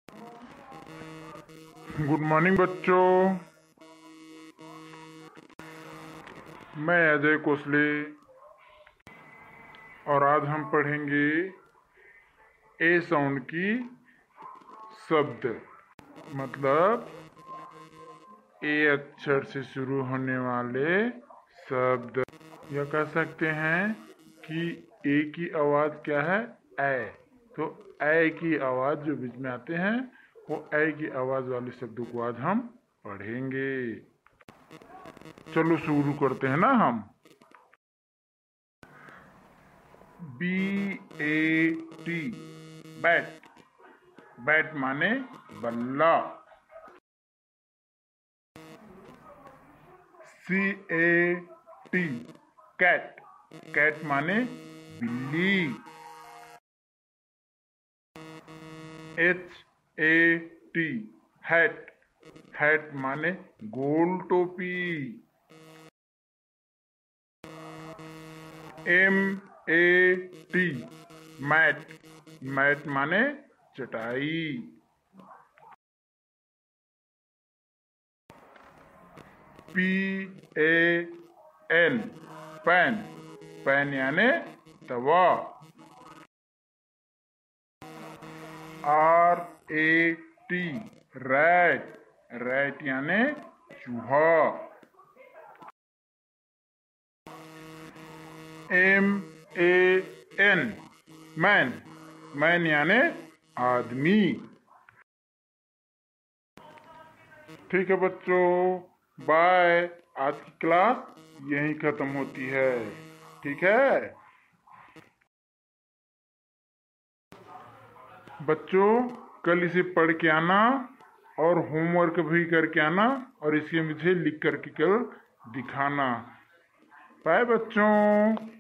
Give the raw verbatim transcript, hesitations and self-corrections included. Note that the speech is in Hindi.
गुड मॉर्निंग बच्चों। मैं अजय कोसले और आज हम पढ़ेंगे ए साउंड की शब्द, मतलब ए अक्षर से शुरू होने वाले शब्द। यह कह सकते हैं कि ए की आवाज क्या है? ए। तो ए की आवाज जो बीच में आते हैं वो ए की आवाज वाले शब्दों को आज हम पढ़ेंगे। चलो शुरू करते हैं ना हम। B A T, bat. Bat माने बल्ला। C A T, cat. Cat माने बिल्ली। H A T, hat. Hat माने गोल टोपी। M A T, mat. Mat माने चटाई। P A N, pan. Pan यानी तवा। R A T, rat. Rat यानी चूहा। M A N, man. Man यानी आदमी। ठीक है बच्चों, बाय। आज की क्लास यहीं खत्म होती है। ठीक है बच्चों, कल इसे पढ़ के आना और होमवर्क भी करके आना और इसे मुझे लिख करके कल दिखाना। बाय बच्चों।